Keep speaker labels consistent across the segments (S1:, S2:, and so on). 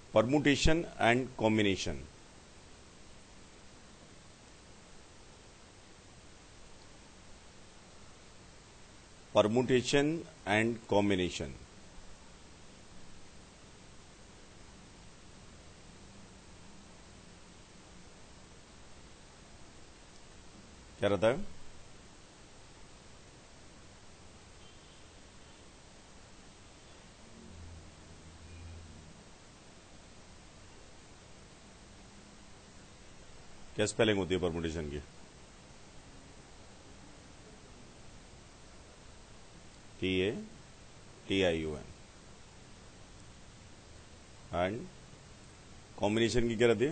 S1: permutation and combination. Permutation and combination. क्या रहता है? क्या स्पेलिंग होती है परमुटेशन की? TATIUN. एंड कॉम्बिनेशन की क्या रहती है?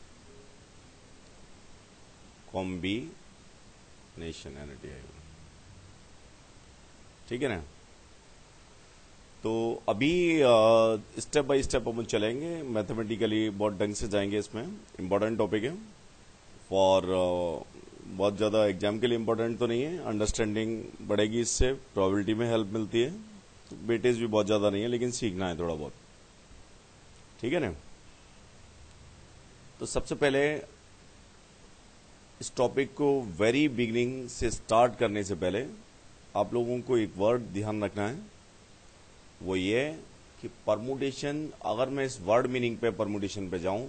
S1: Combination NATIUN. ठीक है ना? तो अभी स्टेप बाय स्टेप अपन चलेंगे, मैथमेटिकली बहुत ढंग से जाएंगे. इसमें इंपॉर्टेंट टॉपिक है फॉर बहुत ज़्यादा एग्जाम के लिए इंपॉर्टेंट तो नहीं है. अंडरस्टैंडिंग बढ़ेगी इससे, प्रोबेबिलिटी में हेल्प मिलती है. तो वेटेज भी बहुत ज़्यादा नहीं है, लेकिन सीखना है थोड़ा बहुत. ठीक है ना? तो सबसे पहले इस टॉपिक को वेरी बिगिनिंग से स्टार्ट करने से पहले आप लोगों को एक वर्ड ध्यान रखना है. वो ये कि परमुटेशन, अगर मैं इस वर्ड मीनिंग पे परमुटेशन पे जाऊं,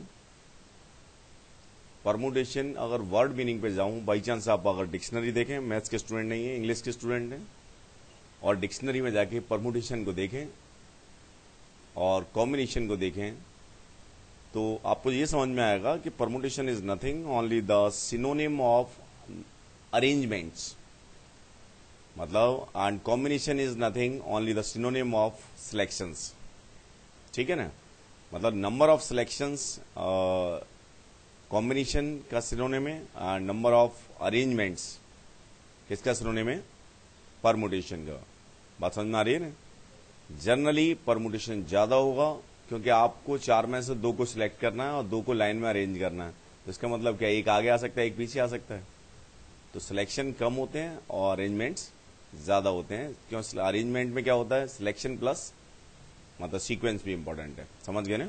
S1: परमुटेशन अगर वर्ड मीनिंग पे जाऊं, बाई चांस आप अगर डिक्शनरी देखें, मैथ्स के स्टूडेंट नहीं है, इंग्लिश के स्टूडेंट हैं, और डिक्शनरी में जाके परमुटेशन को देखें और कॉम्बिनेशन को देखें, तो आपको ये समझ में आएगा कि permutation is nothing only the synonym of arrangements. मतलब and combination is nothing only the synonym of selections. ठीक है ना? मतलब नंबर ऑफ सिलेक्शंस कॉम्बिनेशन का सिनोनिम है, एंड नंबर ऑफ अरेंजमेंट्स किसका सिनोनिम है? परमुटेशन का. बात समझ में आ रही है ना? जनरली परमुटेशन ज्यादा होगा, क्योंकि आपको 4 में से 2 को सिलेक्ट करना है और 2 को लाइन में अरेंज करना है. तो इसका मतलब क्या, एक आगे आ सकता है, एक पीछे आ सकता है. तो सिलेक्शन कम होते हैं और अरेंजमेंट्स ज्यादा होते हैं. क्यों? अरेंजमेंट में क्या होता है? सिलेक्शन प्लस मतलब सीक्वेंस भी इंपॉर्टेंट है. समझ गए ना?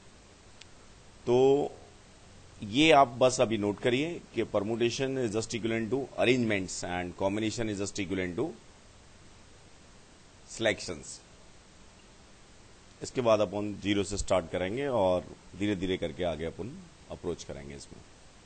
S1: तो ये आप बस अभी नोट करिए कि permutation is just equivalent to arrangements and combination is just equivalent to selections. इसके बाद अपन 0 से स्टार्ट करेंगे और धीरे धीरे करके आगे अपन अप्रोच करेंगे इसमें.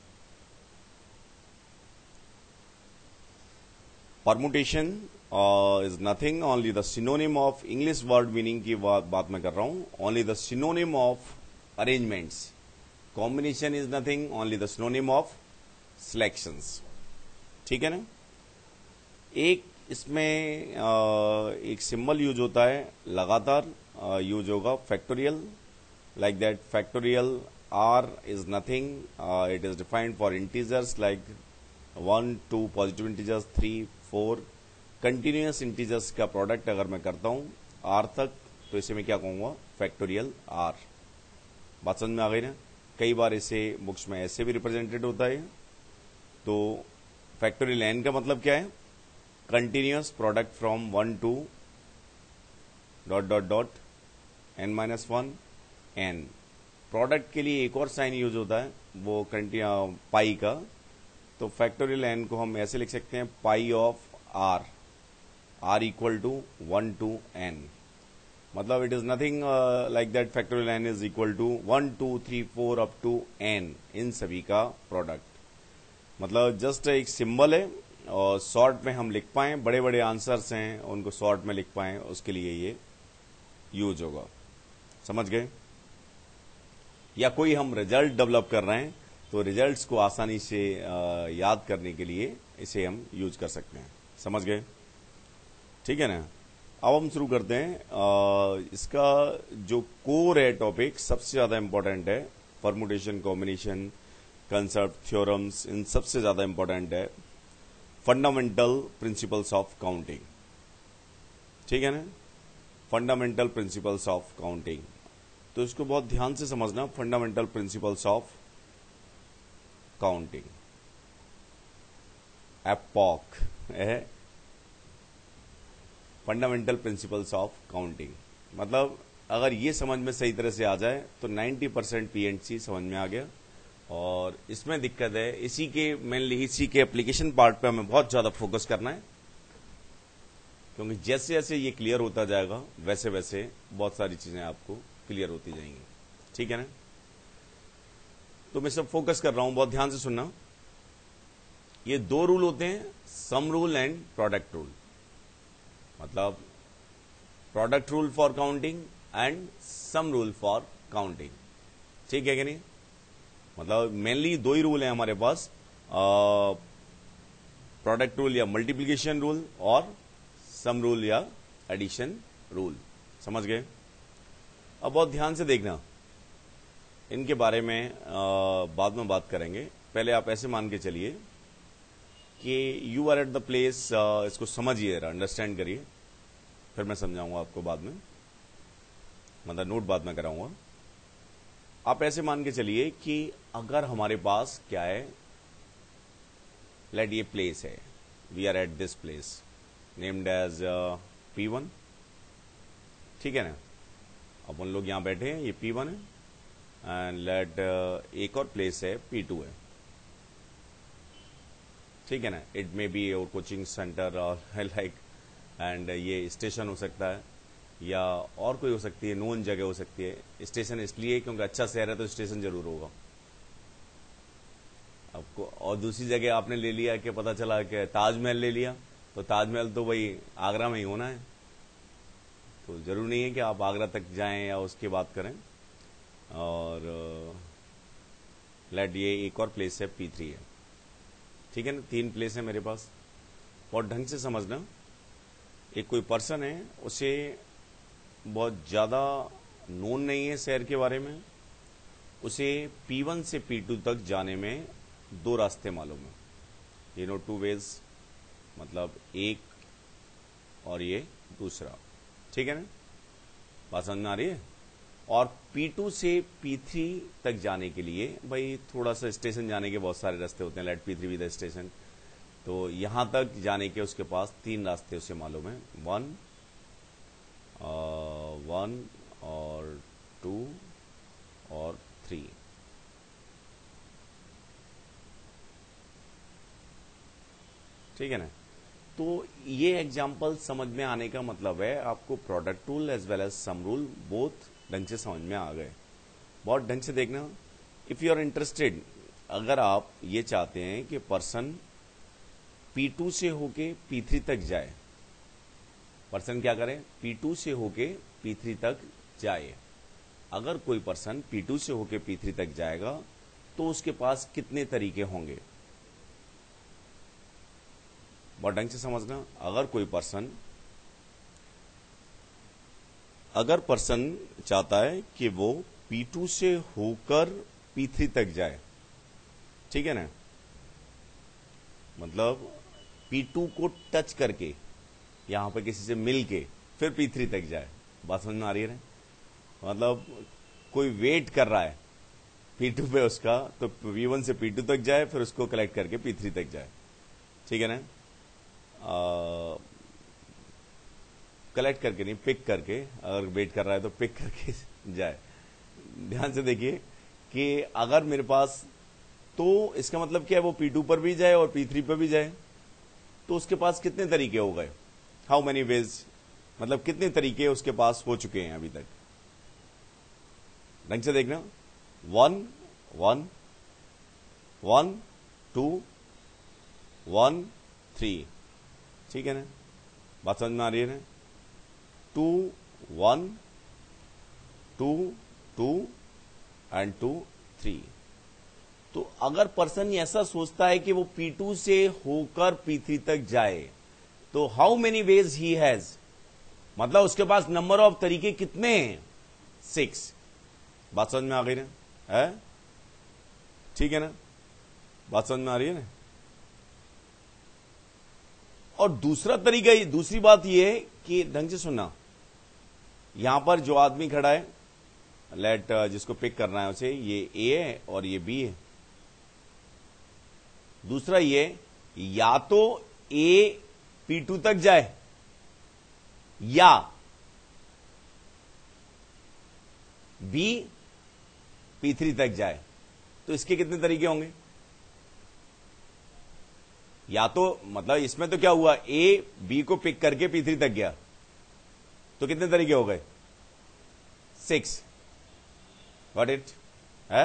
S1: Permutation is nothing only the synonym of, English word meaning की बात मैं कर रहा हूं, only the synonym of arrangements. Combination is nothing only the synonym of selections. ठीक है ना? एक इसमें एक सिंबल यूज होता है, लगातार यूज होगा, factorial. Like that factorial r is nothing, it is defined for integers like 1, 2 positive integers, 3, 4 continuous integers का प्रोडक्ट अगर मैं करता हूं आर तक, तो इसे मैं क्या कहूंगा? Factorial r. बात समझ में आ गई ना? कई बार इसे बुक्स में ऐसे भी रिप्रेजेंटेड होता है. तो फैक्टोरियल एन का मतलब क्या है? Continuous product from 1 to ... n-1 n. Product के लिए एक और साइन यूज होता है, वो पाई का. तो फैक्टोरियल एन को हम ऐसे लिख सकते हैं, pi of r, r equal to 1 to n. मतलब it is nothing like that factorial n is equal to 1, 2, 3, 4 up to n, इन सभी का प्रोडक्ट. मतलब जस्ट एक सिंबल है, और शॉर्ट में हम लिख पाए, बड़े बड़े आंसर्स हैं उनको शॉर्ट में लिख पाए, उसके लिए ये यूज होगा. समझ गए? या कोई हम रिजल्ट डेवलप कर रहे हैं, तो रिजल्ट्स को आसानी से याद करने के लिए इसे हम यूज कर सकते हैं. समझ गए? ठीक है ना? अब हम शुरू करते हैं. इसका जो कोर है टॉपिक, सबसे ज्यादा इंपॉर्टेंट है. परमुटेशन, कॉम्बिनेशन, कंसेप्ट, थ्योरम्स, इन सबसे ज्यादा इंपॉर्टेंट है फंडामेंटल प्रिंसिपल्स ऑफ काउंटिंग. ठीक है ना? Fundamental principles of counting. तो इसको बहुत ध्यान से समझना. Fundamental principles of counting, epoch है. फंडामेंटल प्रिंसिपल्स ऑफ काउंटिंग मतलब अगर ये समझ में सही तरह से आ जाए तो 90% P&C समझ में आ गया। और इसमें दिक्कत है, इसी के मेनली इसी के एप्लीकेशन पार्ट पे हमें बहुत ज्यादा फोकस करना है, क्योंकि जैसे जैसे ये क्लियर होता जाएगा वैसे वैसे बहुत सारी चीजें आपको क्लियर होती जाएंगी। ठीक है ना? तो मैं सब फोकस कर रहा हूं, बहुत ध्यान से सुनना। ये दो रूल होते हैं, sum rule and product rule. मतलब product rule for counting and sum rule for counting. ठीक है कि नहीं? मतलब मेनली दो ही रूल हैं हमारे पास, प्रोडक्ट रूल या मल्टीप्लिकेशन रूल और सम रूल या एडिशन रूल। समझ गए? अब बहुत ध्यान से देखना, इनके बारे में बाद में बात करेंगे। पहले आप ऐसे मान के चलिए कि you are at the place, इसको समझिए, अंडरस्टैंड करिए, फिर मैं समझाऊंगा आपको बाद में, मतलब नोट बाद में कराऊंगा। आप ऐसे मान के चलिए कि अगर हमारे पास क्या है, लेट ये प्लेस है, we are at this place named as P1। ठीक है ना? अपन लोग यहां बैठे हैं, ये P1 है, एंड लेट एक और प्लेस है P2 है। ठीक है ना? इट मे बी और कोचिंग सेंटर और लाइक, एंड ये स्टेशन हो सकता है या और कोई हो सकती है, नोन जगह हो सकती है। स्टेशन इसलिए क्योंकि अच्छा शहर है तो स्टेशन जरूर होगा आपको। और दूसरी जगह आपने ले लिया कि पता चला कि ताजमहल ले लिया, तो ताजमहल तो भाई आगरा में ही होना है, तो जरूर नहीं है कि आप आगरा तक जाएं या उसकी बात करें। और लेट ये एक और प्लेस है P3 है। ठीक है ना? 3 प्लेस है मेरे पास। बहुत ढंग से समझना, एक कोई पर्सन है, उसे बहुत ज्यादा नोन नहीं है शहर के बारे में, उसे P1 से P2 तक जाने में 2 रास्ते मालूम है। यू नो 2 वेज, मतलब एक और ये दूसरा। ठीक है ना? बात समझ में आ रही है? और P2 से P3 तक जाने के लिए भाई थोड़ा सा स्टेशन जाने के बहुत सारे रास्ते होते हैं, लेट P3 भी द स्टेशन। तो यहां तक जाने के उसके पास 3 रास्ते उसे मालूम है, 1 और 2 और 3। ठीक है ना? तो ये एग्जाम्पल समझ में आने का मतलब है आपको product rule as well as sum rule both ढंग से समझ में आ गए। बहुत ढंग से देखना। इफ यू आर इंटरेस्टेड, अगर आप ये चाहते हैं कि पर्सन P2 से होके P3 तक जाए, पर्सन क्या करे, P2 से होके P3 तक जाए। अगर कोई पर्सन P2 से होके P3 तक जाएगा तो उसके पास कितने तरीके होंगे? बहुत ढंग से समझना। अगर पर्सन चाहता है कि वो P2 से होकर P3 तक जाए, ठीक है ना, मतलब P2 को टच करके यहां पर किसी से मिल के फिर P3 तक जाए। बात समझ में आ रही है? मतलब कोई वेट कर रहा है P2 पे उसका, तो P1 से P2 तक जाए, फिर उसको कलेक्ट करके P3 तक जाए। ठीक है ना? कलेक्ट करके नहीं, पिक करके, अगर वेट कर रहा है तो पिक करके जाए। ध्यान से देखिए कि अगर मेरे पास, तो इसका मतलब क्या है, वो P2 पर भी जाए और P3 पर भी जाए, तो उसके पास कितने तरीके हो गए? हाउ मेनी वेज, मतलब कितने तरीके उसके पास हो चुके हैं अभी तक? ढंग से देखना। 1 1 1 2 1 3। ठीक है ना? बात समझ में आ रही है ना? 2 1 2 2 एंड 2 3। तो अगर पर्सन ऐसा सोचता है कि वो P2 से होकर P3 तक जाए, तो how many ways he has, मतलब उसके पास नंबर ऑफ तरीके कितने हैं? 6। बात समझ में आ गई ना? है? ठीक है ना? बात समझ में आ रही है ना? और दूसरा तरीका, दूसरी बात यह है कि ढंग से सुनना, यहां पर जो आदमी खड़ा है, लेट जिसको पिक करना है उसे, ये A है और ये B है। दूसरा ये, या तो A P2 तक जाए, या बी P3 तक जाए, तो इसके कितने तरीके होंगे? या तो मतलब इसमें तो क्या हुआ, ए बी को पिक करके P3 तक गया, तो कितने तरीके हो गए? 6। गॉट इट है?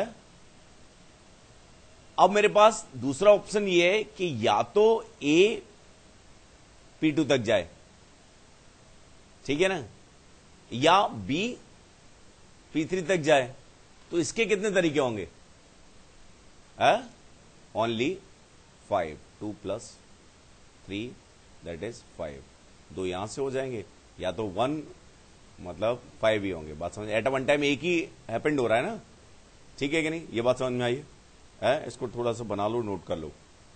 S1: अब मेरे पास दूसरा ऑप्शन ये है कि या तो ए P2 तक जाए, ठीक है ना, या बी P3 तक जाए, तो इसके कितने तरीके होंगे? ओनली 5। 2 + 3 that is 5। 2 यहां से हो जाएंगे, या तो 1 मतलब 5 ही होंगे। बात समझ, एट अ वन टाइम एक ही हैपेंड हो रहा है ना, ठीक है कि नहीं? ये बात समझ में आई है? इसको थोड़ा सा बना लो, नोट कर लो।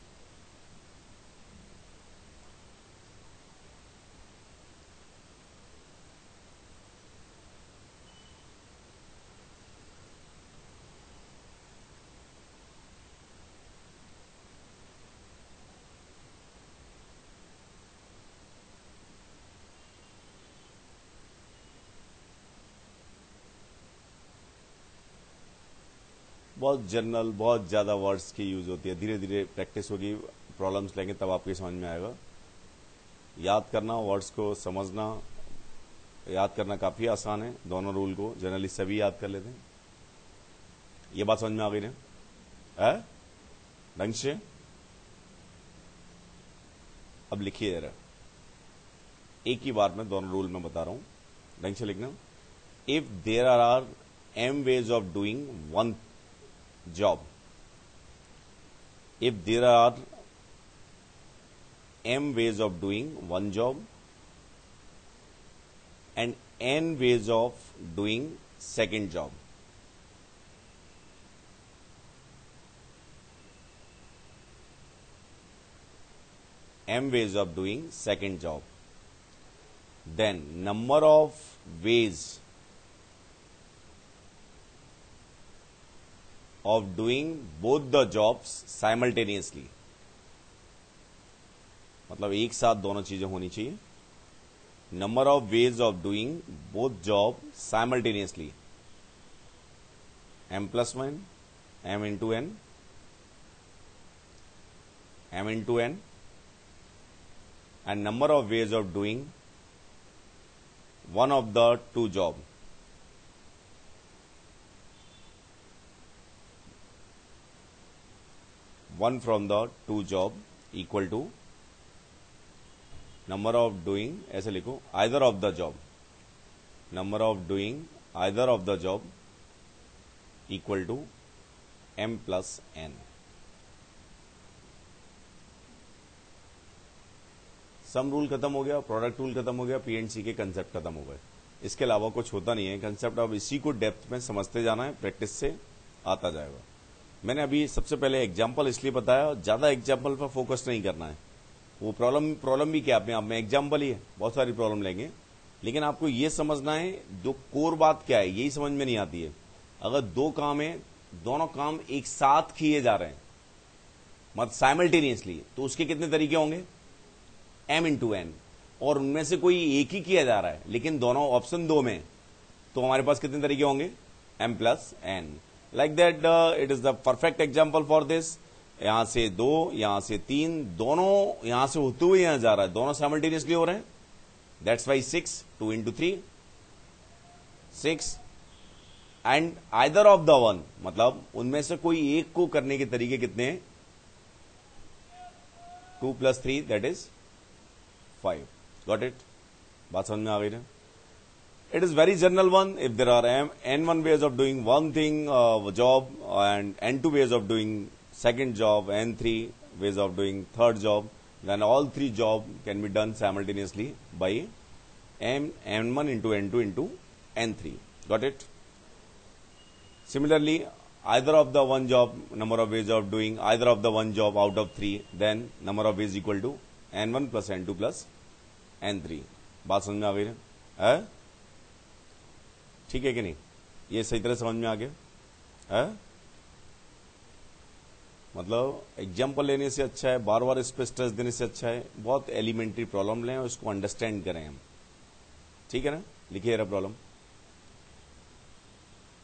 S1: बहुत जनरल, बहुत ज्यादा वर्ड्स की यूज होती है, धीरे धीरे प्रैक्टिस होगी, प्रॉब्लम्स लेंगे तब आपकी समझ में आएगा। याद करना, वर्ड्स को समझना, याद करना काफी आसान है। दोनों रूल को जनरली सभी याद कर लेते हैं। ये बात समझ में आ गई ना? ढंग से अब लिखिए जरा, एक ही बार में दोनों रूल में बता रहा हूं, ढंग से लिखना। If there are m ways of doing one job, if there are m ways of doing one job and n ways of doing second job, m ways of doing second job, then number of ways of doing both the jobs simultaneously, मतलब एक साथ दोनों चीजें होनी चाहिए। Number of ways of doing both job simultaneously, m+1 m into n, m into n, and number of ways of doing one of the two job, one from the two job equal to number of doing, ऐसे लिखो, either of the job, number of doing either of the job equal to m+n। Sum rule खत्म हो गया, product rule खत्म हो गया, P&C के concept खत्म हो गए। इसके अलावा कुछ होता नहीं है कंसेप्ट। अब इसी को डेप्थ में समझते जाना है, प्रैक्टिस से आता जाएगा। मैंने अभी सबसे पहले एग्जाम्पल इसलिए बताया, ज्यादा एग्जाम्पल पर फोकस नहीं करना है। वो प्रॉब्लम भी क्या अपने आप में एग्जाम्पल ही है, बहुत सारी प्रॉब्लम लेंगे, लेकिन आपको ये समझना है जो कोर बात क्या है, यही समझ में नहीं आती है। अगर दो काम है, दोनों काम एक साथ किए जा रहे हैं, मतलब साइमल्टेनियसली, तो उसके कितने तरीके होंगे? m into n, और उनमें से कोई एक ही किया जा रहा है, लेकिन दोनों ऑप्शन दो में, तो हमारे पास कितने तरीके होंगे? m+n। Like that it is the perfect example for this. यहां से 2, यहां से 3, दोनों यहां से होते हुए यहां जा रहा है, दोनों साइमल्टेनियसली हो रहे हैं। That's why 6, 2 into 3 6, and either of the one, मतलब उनमें से कोई एक को करने के तरीके कितने हैं? 2 + 3 दैट इज 5। Got it? बात समझ में आ गई ना? It is very general one. If there are n1 ways of doing one thing, job, and n2 ways of doing second job, n3 ways of doing third job, then all three job can be done simultaneously by n1 into n2 into n3. Got it? Similarly, either of the one job, number of ways of doing either of the one job out of 3, then number of ways equal to n1 plus n2 plus n3. बात समझ में आ गई ना? ठीक है कि नहीं? ये सही तरह समझ में आ गया है? मतलब एग्जाम्पल लेने से अच्छा है, बार बार इस पर स्ट्रेस देने से अच्छा है, बहुत एलिमेंट्री प्रॉब्लम लें और इसको अंडरस्टैंड करें हम। ठीक है ना? लिखिए जरा प्रॉब्लम।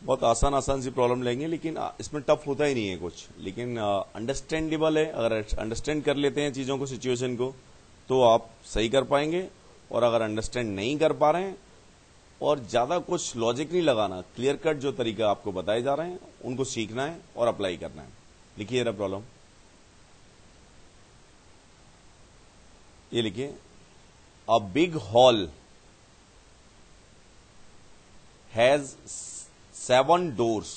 S1: बहुत आसान आसान सी प्रॉब्लम लेंगे, लेकिन इसमें टफ होता ही नहीं है कुछ, लेकिन अंडरस्टैंडेबल है। अगर अंडरस्टैंड कर लेते हैं चीजों को, सिचुएशन को, तो आप सही कर पाएंगे। और अगर अंडरस्टैंड नहीं कर पा रहे हैं और ज्यादा कुछ लॉजिक नहीं लगाना, क्लियर कट जो तरीका आपको बताए जा रहे हैं उनको सीखना है और अप्लाई करना है। लिखिए जरा प्रॉब्लम, ये लिखिए, a big hall has 7 doors.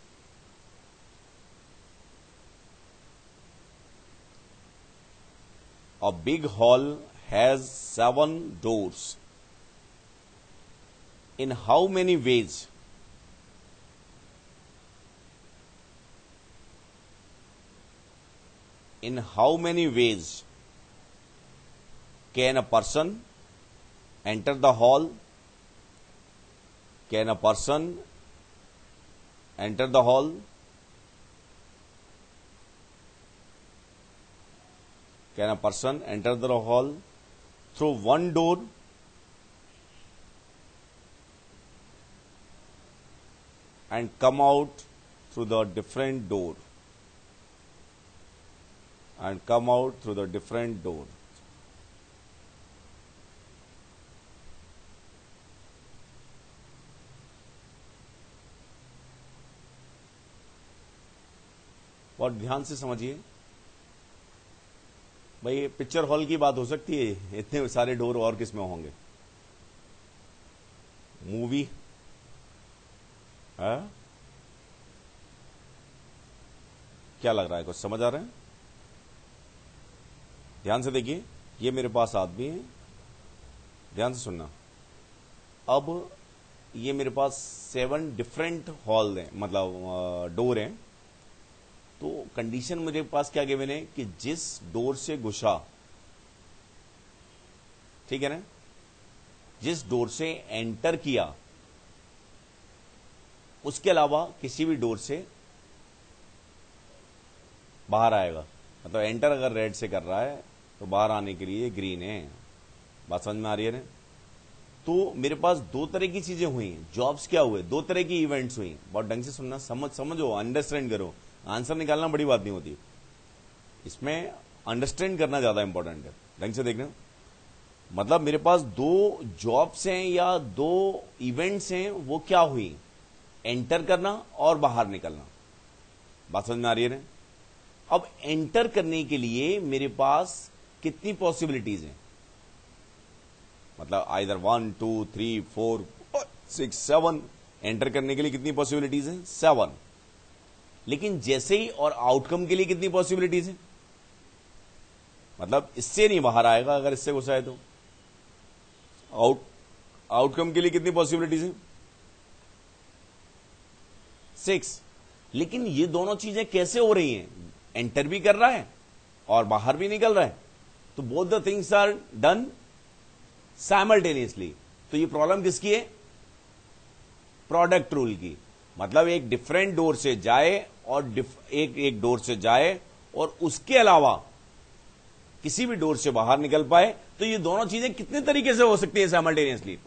S1: A big hall has 7 doors. In how many ways? In how many ways can a person enter the hall? Can a person enter the hall? Can a person enter the hall through one door and come out through the different door? And come out through the different door. बहुत ध्यान से समझिए भाई, picture hall की बात हो सकती है, इतने सारे डोर और किसमें होंगे? मूवी है? क्या लग रहा है, कुछ समझ आ रहा है? ध्यान से देखिए, ये मेरे पास आदमी है, ध्यान से सुनना। अब ये मेरे पास 7 डिफरेंट हॉल हैं, मतलब डोर हैं। तो कंडीशन मेरे पास क्या गिवन है कि जिस डोर से घुसा, ठीक है ना, जिस डोर से एंटर किया, उसके अलावा किसी भी डोर से बाहर आएगा। मतलब एंटर अगर रेड से कर रहा है तो बाहर आने के लिए ग्रीन है। बात समझ में आ रही है ना? तो मेरे पास 2 तरह की चीजें हुई, जॉब्स क्या हुए, 2 तरह की इवेंट्स हुई। बहुत ढंग से सुनना, समझो, अंडरस्टैंड करो। आंसर निकालना बड़ी बात नहीं होती, इसमें अंडरस्टैंड करना ज्यादा इंपॉर्टेंट है। ढंग से देखना, मतलब मेरे पास 2 जॉब्स हैं या 2 इवेंट्स हैं, वो क्या हुई? एंटर करना और बाहर निकलना। बात समझ में आ रही है ना? अब एंटर करने के लिए मेरे पास कितनी पॉसिबिलिटीज हैं? मतलब आइदर 1 2 3 4 6 7, एंटर करने के लिए कितनी पॉसिबिलिटीज हैं? 7। लेकिन जैसे ही और आउटकम के लिए कितनी पॉसिबिलिटीज है? मतलब इससे नहीं बाहर आएगा, अगर इससे घुसा है तो आउटकम के लिए कितनी पॉसिबिलिटीज है? 6। लेकिन ये दोनों चीजें कैसे हो रही हैं? एंटर भी कर रहा है और बाहर भी निकल रहा है, तो both the things are done simultaneously. तो ये प्रॉब्लम किसकी है? प्रोडक्ट रूल की। मतलब एक डिफरेंट डोर से जाए और एक डोर से जाए और उसके अलावा किसी भी डोर से बाहर निकल पाए, तो ये दोनों चीजें कितने तरीके से हो सकती है साइमल्टेनियसली?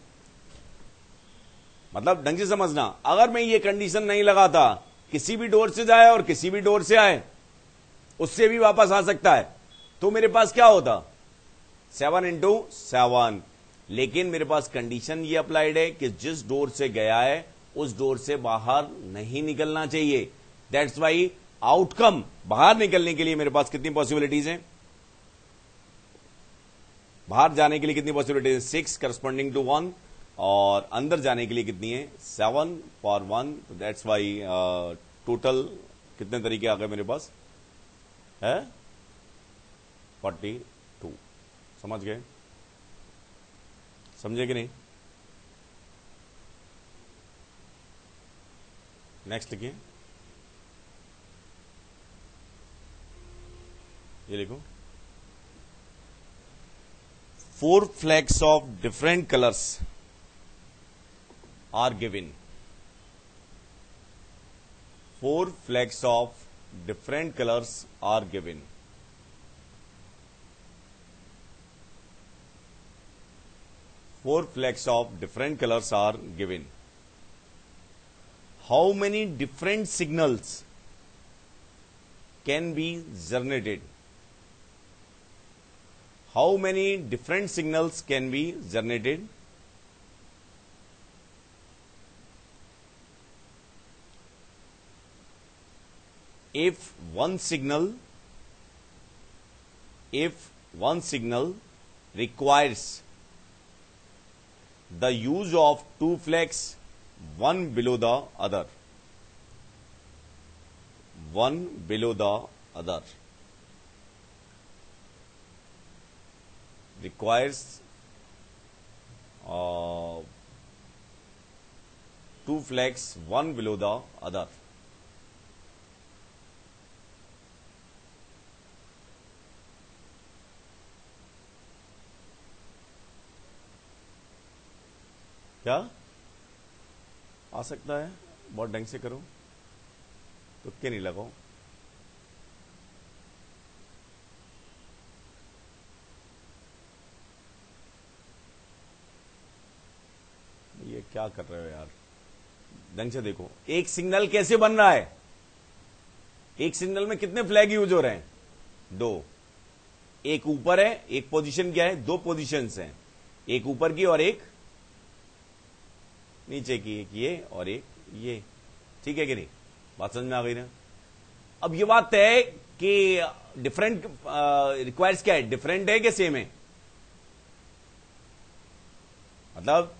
S1: मतलब ढंग से समझना, अगर मैं ये कंडीशन नहीं लगाता, किसी भी डोर से जाए और किसी भी डोर से आए, उससे भी वापस आ सकता है, तो मेरे पास क्या होता? 7 into 7। लेकिन मेरे पास कंडीशन ये अप्लाइड है कि जिस डोर से गया है उस डोर से बाहर नहीं निकलना चाहिए। दैट्स वाई आउटकम, बाहर निकलने के लिए मेरे पास कितनी पॉसिबिलिटीज हैं? बाहर जाने के लिए कितनी पॉसिबिलिटीज? 6 करस्पॉन्डिंग टू 1, और अंदर जाने के लिए कितनी है? 7 फॉर 1। तो दैट्स वाई टोटल कितने तरीके आ गए मेरे पास? है 42। समझ गए? समझे कि नहीं? नेक्स्ट लिखिए, ये लिखो, 4 flags of different colors are given. 4 flags of different colors are given. 4 flags of different colors are given. How many different signals can be generated, how many different signals can be generated, if one signal requires the use of two flags, one below the other, requires two flags, one below the other. क्या आ सकता है? बहुत ढंग से करो, तुक्के नहीं लगाओ। ये क्या कर रहे हो यार, ढंग से देखो। एक सिग्नल कैसे बन रहा है? एक सिग्नल में कितने फ्लैग यूज हो रहे हैं? दो। एक ऊपर है, एक पोजीशन क्या है? दो पोजीशंस हैं, एक ऊपर की और एक नीचे की, एक ये और एक ये। ठीक है कि नहीं? बात समझ में आ गई ना? अब ये बात है कि डिफरेंट रिक्वायर्स क्या है, डिफरेंट है कि सेम है? मतलब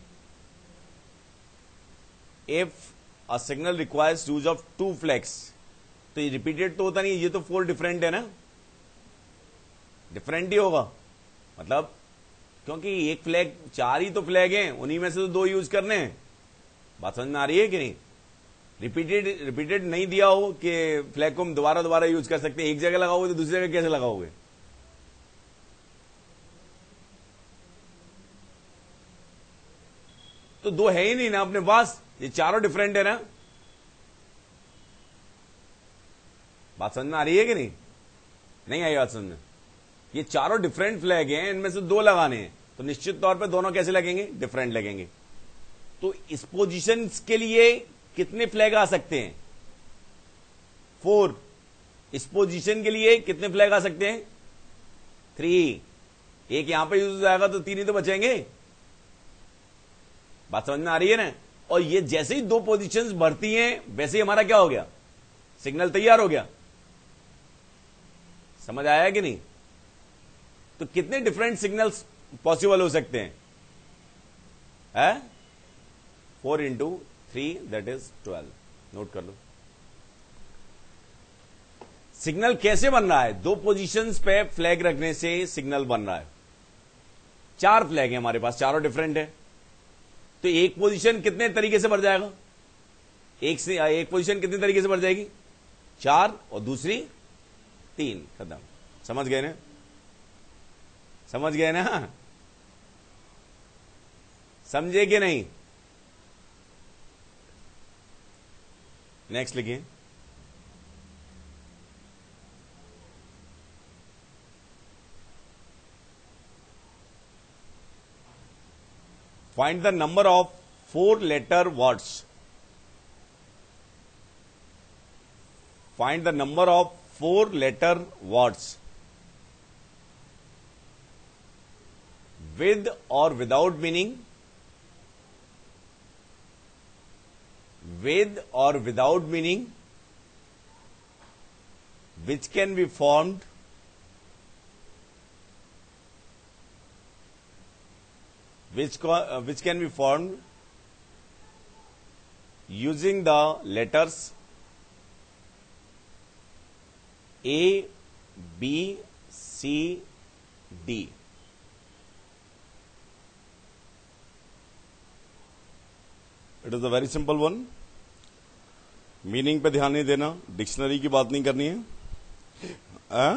S1: if a signal requires use of two flags, तो ये रिपीटेड तो होता नहीं, ये तो फोर डिफरेंट है ना, डिफरेंट ही होगा। मतलब क्योंकि एक फ्लैग, चार ही तो फ्लैग हैं, उन्हीं में से तो दो यूज करने हैं। बात समझ में आ रही है कि नहीं? रिपीटेड नहीं दिया हो कि फ्लैग को हम दोबारा दोबारा यूज कर सकते हैं, एक जगह लगाओगे तो दूसरी जगह कैसे लगाओगे? तो दो है ही नहीं ना अपने पास, ये चारों डिफरेंट है ना। बात समझ में आ रही है कि नहीं? नहीं आई बात समझ में? ये चारों डिफरेंट फ्लैग हैं, इनमें से दो लगाने हैं, तो निश्चित तौर पे दोनों कैसे लगेंगे? डिफरेंट लगेंगे। तो इस पोजीशन के लिए कितने फ्लैग आ सकते हैं? 4। इस पोजीशन के लिए कितने फ्लैग आ सकते हैं? 3। एक यहां पे यूज हो जाएगा तो 3 ही तो बचेंगे। बात समझ में आ रही है ना? और ये जैसे ही दो पोजीशंस बढ़ती हैं, वैसे ही हमारा क्या हो गया? सिग्नल तैयार हो गया। समझ आया कि नहीं? तो कितने डिफरेंट सिग्नल्स पॉसिबल हो सकते हैं? 4 into 3 that is 12। नोट कर लो। सिग्नल कैसे बन रहा है? दो पोजीशंस पे फ्लैग रखने से सिग्नल बन रहा है। चार फ्लैग है हमारे पास, चारों डिफरेंट है, तो एक पोजीशन कितने तरीके से बढ़ जाएगा? एक पोजीशन कितने तरीके से बढ़ जाएगी? 4 और दूसरी 3। खत्म। समझ गए ना? समझ गए ना? समझे कि नहीं? नेक्स्ट लिखिए। Find the number of 4 letter words। Find the number of 4 letter words with or without meaning, with or without meaning, which can be formed which can be formed using the letters A, B, C, D। It is a very simple one. Meaning पे ध्यान नहीं देना, dictionary की बात नहीं करनी है।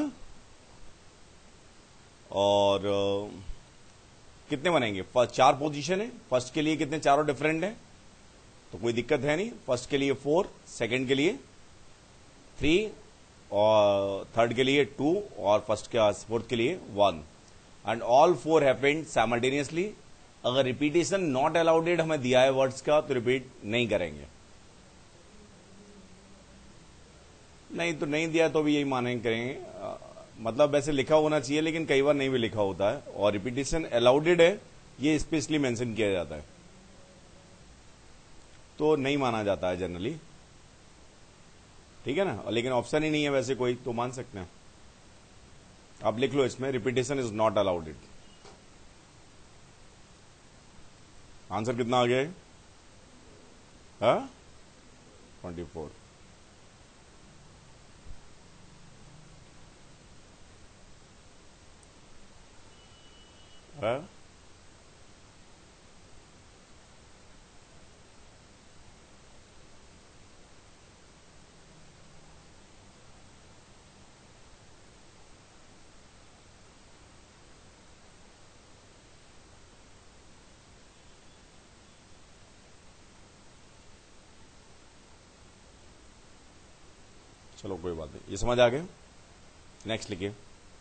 S1: और कितने बनेंगे? चार पोजीशन है, फर्स्ट के लिए कितने? चारों डिफरेंट है, तो कोई दिक्कत है नहीं। फर्स्ट के लिए 4, सेकंड के लिए 3, और थर्ड के लिए 2, और फोर्थ के लिए 1। And all 4 happened simultaneously. अगर रिपीटेशन नॉट अलाउडेड हमें दिया है वर्ड्स का, तो रिपीट नहीं करेंगे। नहीं तो नहीं दिया तो भी यही मानेंगे करेंगे, मतलब वैसे लिखा होना चाहिए लेकिन कई बार नहीं भी लिखा होता है, और रिपीटेशन अलाउडेड है ये स्पेशली मेंशन किया जाता है, तो नहीं माना जाता है जनरली, ठीक है ना। लेकिन ऑप्शन ही नहीं है वैसे कोई, तो मान सकते हैं। आप लिख लो इसमें repetition is not allowed. Answer कितना आ गया है? 24। हाँ? चलो कोई बात नहीं, ये समझ आ गया। नेक्स्ट लिखिए।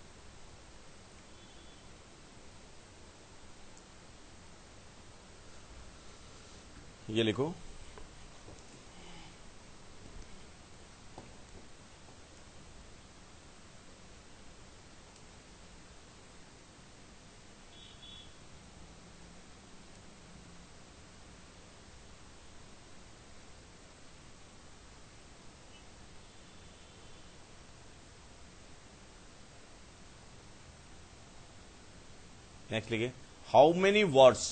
S1: ये लिखो, नेक्स्ट लिखिए, how many words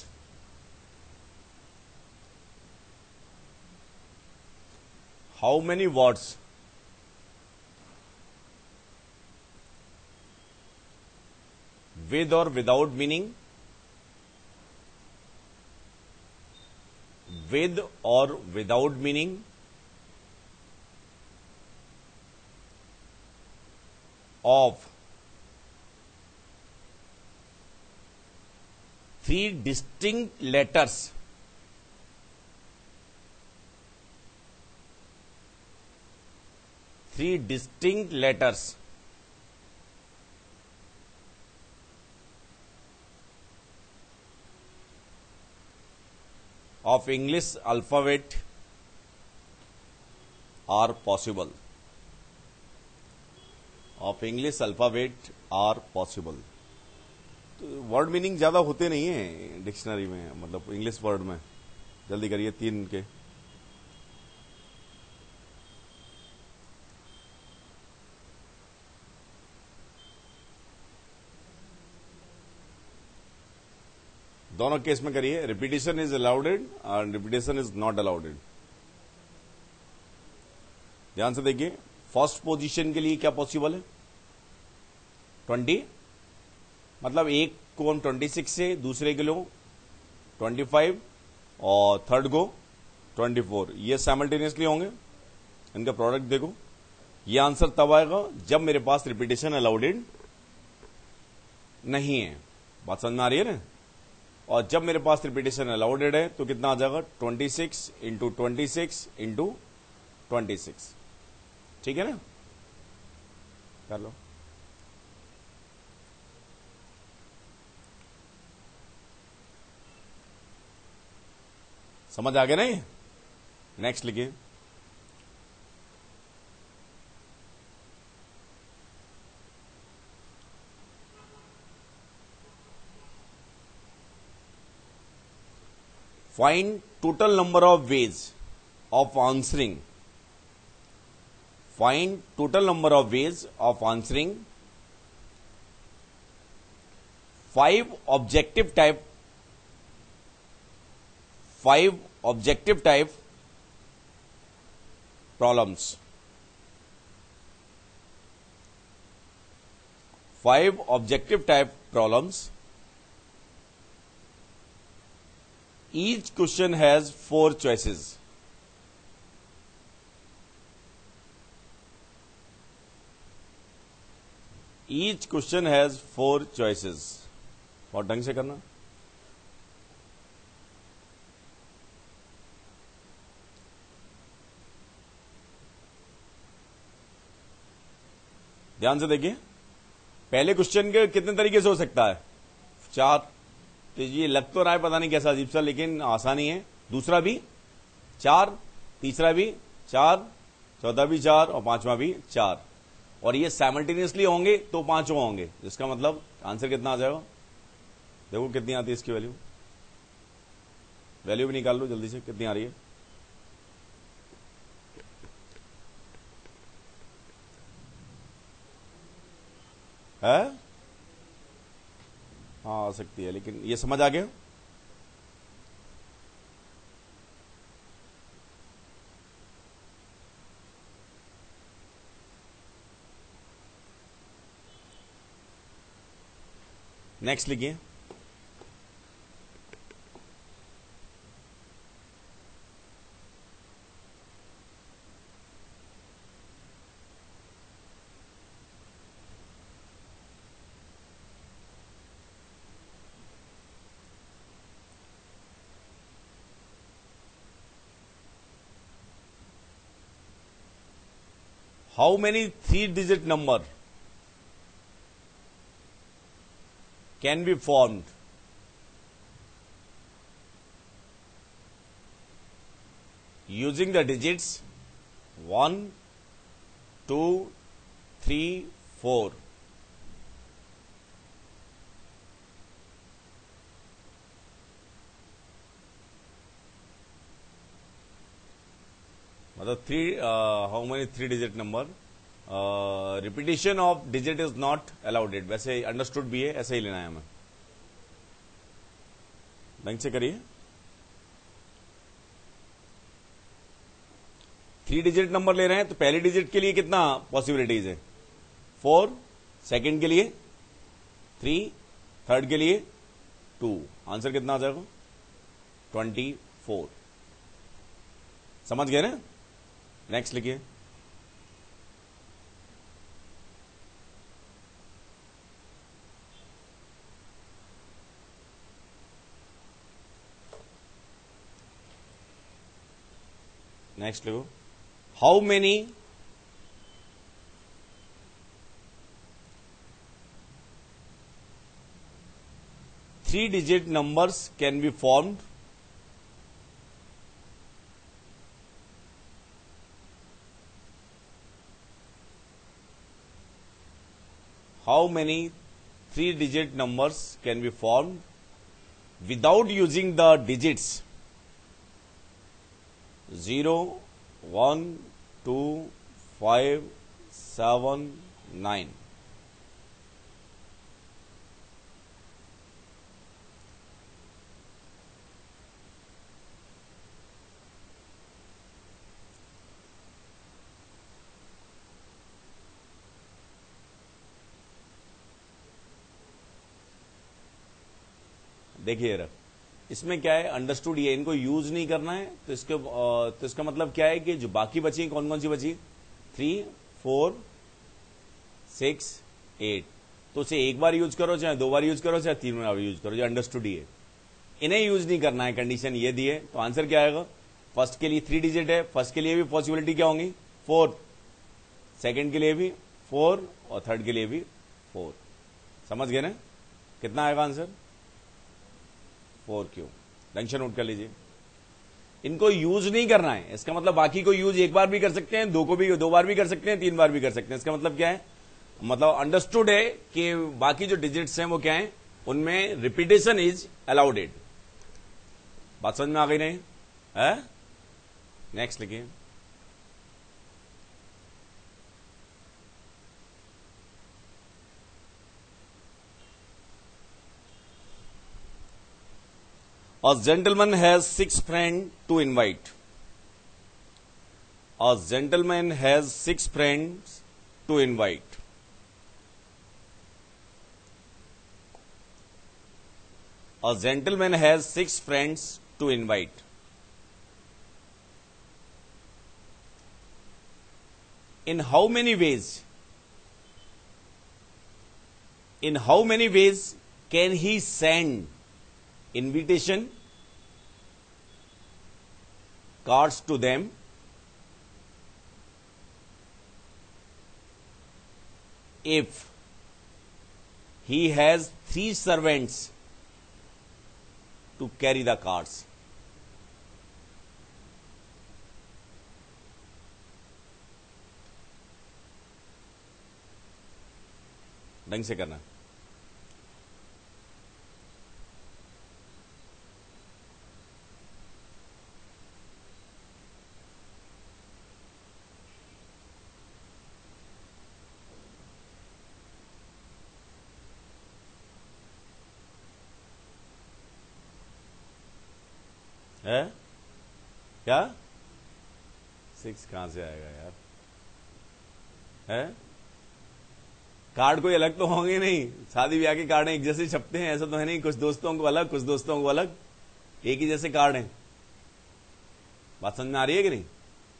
S1: with or without meaning, with or without meaning, of three distinct letters of English alphabet are possible. तो वर्ड मीनिंग ज्यादा होते नहीं है डिक्शनरी में, मतलब इंग्लिश वर्ड में। जल्दी करिए, 3 के। दोनों केस में करिए, रिपीटेशन इज अलाउडेड और रिपीटेशन इज नॉट अलाउडेड। ध्यान से देखिए, फर्स्ट पोजीशन के लिए क्या पॉसिबल है? 20, मतलब एक को हम 26 से, दूसरे के लो 25 और थर्ड को 24, ये साइमल्टेनियसली होंगे। इनका प्रोडक्ट देखो, ये आंसर तब आएगा जब मेरे पास रिपीटेशन अलाउडेड नहीं है। बात समझ में आ रही है ना? और जब मेरे पास रिपीटेशन अलाउडेड है तो कितना आ जाएगा? 26 इंटू 26 इंटू 26। ठीक है ना? कर लो। समझ आ गया नहीं? नेक्स्ट लिखिए, find total number of ways of answering. Find total number of ways of answering 5 objective type problems. 5 objective type problems. Each question has 4 choices. Each question has 4 choices. और ढंग से करना। ध्यान से देखिए, पहले क्वेश्चन के कितने तरीके से हो सकता है? 4। तो ये लग तो रहा है पता नहीं कैसा अजीब सा, लेकिन आसानी है। दूसरा भी 4, तीसरा भी 4, चौथा भी 4 और पांचवा भी 4, और ये साइमल्टेनियसली होंगे तो पांचों होंगे, जिसका मतलब आंसर कितना आ जाएगा? देखो कितनी आती है इसकी वैल्यू, वैल्यू भी निकाल लो जल्दी से, कितनी आ रही है? हाँ आ सकती है, लेकिन ये समझ आ गया? नेक्स्ट लिखिए। How many 3-digit number can be formed using the digits 1, 2, 3, 4? मतलब how many 3-digit number, repetition of digit is not allowed. वैसे अंडरस्टूड भी है, ऐसे ही लेना है हमें। ढंग से करिए। 3-digit नंबर ले रहे हैं तो पहले डिजिट के लिए कितना पॉसिबिलिटीज है? 4, सेकंड के लिए 3, थर्ड के लिए 2। आंसर कितना आ जाएगा? 24। समझ गए ना? नेक्स्ट लिखिए। नेक्स्ट लिखो। How many three-digit numbers can be formed how many 3-digit numbers can be formed without using the digits 0, 1, 2, 5, 7, 9? देखिए रख, इसमें क्या है, अंडरस्टूड ये इनको यूज नहीं करना है, तो इसका मतलब क्या है कि जो बाकी बची कौन कौन सी बची? 3, 4, 6, 8। तो उसे एक बार यूज करो, चाहे 2 बार यूज करो, चाहे 3 बार यूज करो, जो अंडरस्टूड ही है। इन्हें यूज नहीं करना है, कंडीशन ये दी है। तो आंसर क्या आएगा? फर्स्ट के लिए 3-digit है, फर्स्ट के लिए भी पॉसिबिलिटी क्या होंगी? 4, सेकेंड के लिए भी 4 और थर्ड के लिए भी 4। समझ गए ना? कितना आएगा आंसर? 4 क्यों? ढंग से नोट कर लीजिए। इनको यूज नहीं करना है, इसका मतलब बाकी को यूज एक बार भी कर सकते हैं, 2 बार भी कर सकते हैं, 3 बार भी कर सकते हैं। इसका मतलब क्या है? मतलब अंडरस्टूड है कि बाकी जो डिजिट्स हैं वो क्या है, उनमें रिपीटेशन इज अलाउडेड। बात समझ में आ गई नहीं है? नेक्स्ट लिखिए। A gentleman has 6 friends to invite. A gentleman has 6 friends to invite. A gentleman has 6 friends to invite. In how many ways? In how many ways can he send invitation cards to them if he has 3 servants to carry the cards? ढंग से करना। है क्या 6 कहां से आएगा यार? है कार्ड कोई अलग तो होंगे नहीं, शादी ब्याह के कार्ड एक जैसे छपते हैं ऐसा तो है नहीं, कुछ दोस्तों को अलग कुछ दोस्तों को अलग, एक ही जैसे कार्ड हैं। बात समझ में आ रही है कि नहीं?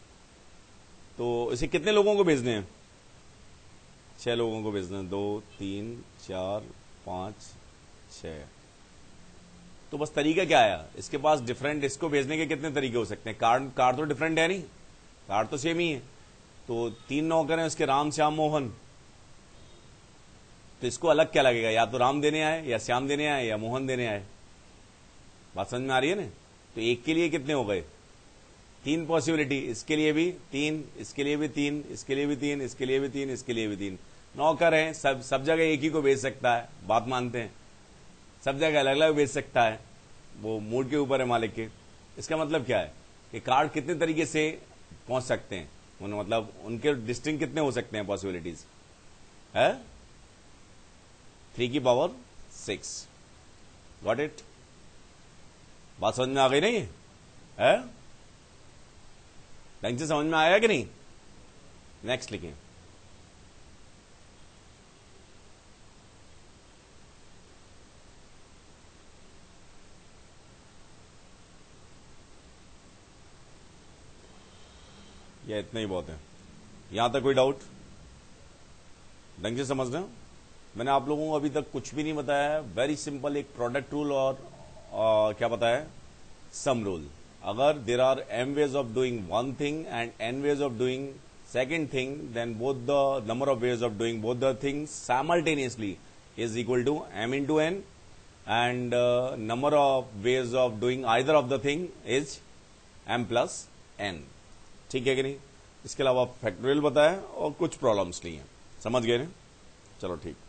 S1: तो इसे कितने लोगों को भेजने हैं? 6 लोगों को भेजना है। 2 3 4 5 6। तो बस तरीका क्या आया इसके पास? डिफरेंट, इसको भेजने के कितने तरीके हो सकते हैं? कार्ड तो डिफरेंट है नहीं, कार्ड तो सेम ही है। तो 3 नौकर हैं उसके, राम श्याम मोहन। तो इसको अलग क्या लगेगा? या तो राम देने आए, या श्याम देने आए, या मोहन देने आए। बात समझ में आ रही है ना? तो एक के लिए कितने हो गए? 3 पॉसिबिलिटी। इसके लिए भी 3, इसके लिए भी 3, इसके लिए भी 3, इसके लिए भी 3, इसके लिए भी 3। नौकर है, सब जगह एक ही को भेज सकता है, बात मानते हैं। सब जगह अलग अलग भेज सकता है, वो मूड के ऊपर है मालिक के। इसका मतलब क्या है कि कार्ड कितने तरीके से पहुंच सकते हैं, मतलब उनके डिस्टिंक्ट कितने हो सकते हैं पॉसिबिलिटीज है? 3 की पावर 6। Got it? बात समझ में आ गई नहीं है? ढंग से समझ में आया कि नहीं? नेक्स्ट लिखें। या इतना ही बहुत है? यहां तक कोई डाउट? ढंग से समझना। मैंने आप लोगों को अभी तक कुछ भी नहीं बताया है। वेरी सिंपल, एक प्रोडक्ट रूल और क्या बताया? Sum rule. अगर there are m ways of doing one thing and n ways of doing second thing, then both the number of ways of doing both the things simultaneously is equal to m into n, and number of ways of doing either of the thing is m plus n। ठीक है कि नहीं? इसके अलावा factorial बताया और कुछ problems नहीं है। समझ गए ना? चलो ठीक।